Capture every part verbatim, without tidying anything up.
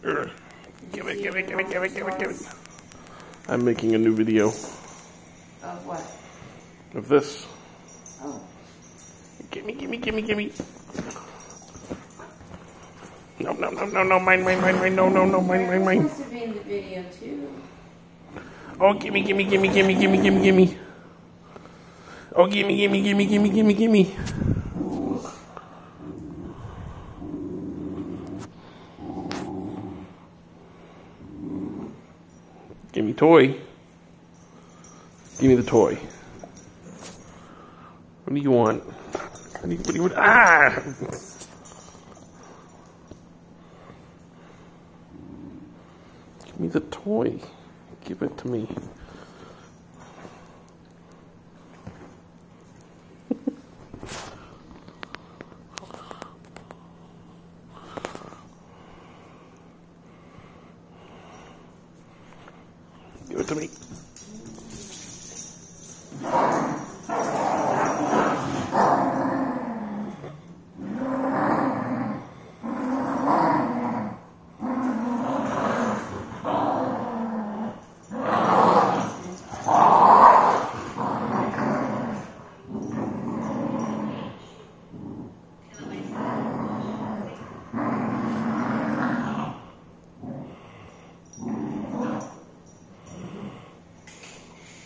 Give it, give it, give it, give it, give it, give it. I'm making a new video. Of what? Of this. Oh. Gimme, gimme, gimme, gimme. No, no, no, no, no, mine, mine, mine, mine, no, no, no, mine, mine, mine. You're supposed to be in the video too. Oh, gimme, gimme, gimme, gimme, gimme, gimme, gimme. Oh, gimme, gimme, gimme, gimme, gimme, gimme. Gimme toy. Gimme the toy. What do you want? What do you, what do you want? Ah! Give me the toy. Give it to me. Give it to me.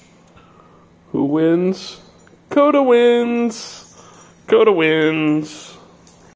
Who wins? Coda wins. Coda wins.